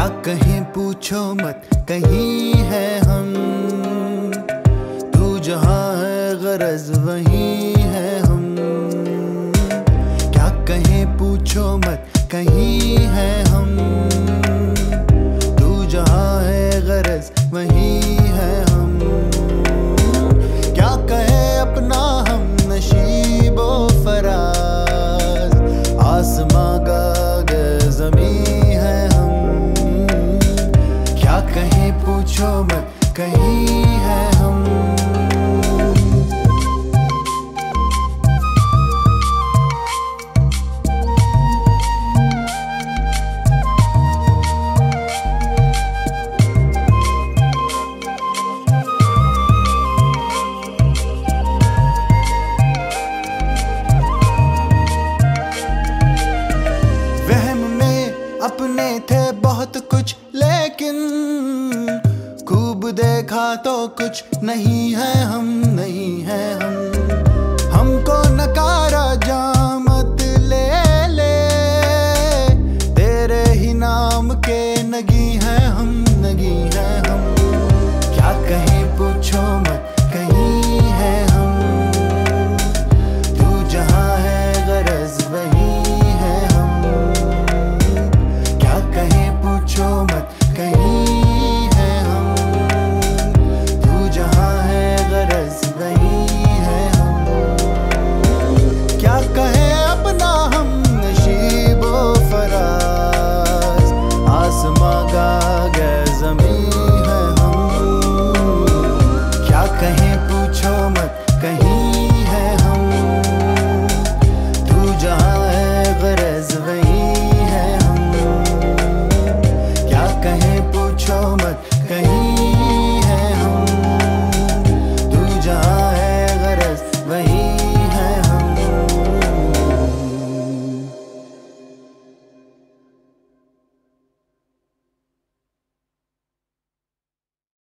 क्या कहें पूछो मत, कहीं है हम। तू जहाँ है गरज वहीं है हम। क्या कहें पूछो मत, कहीं है हम। तू जहाँ है गरज वहीं है हम। क्या कहे अपना हम नशीबो फराज, आसमां गागे ज़मीं है हम। क्या कहें पूछो मत, कहीं है हम। अपने थे बहुत कुछ लेकिन खूब देखा तो कुछ नहीं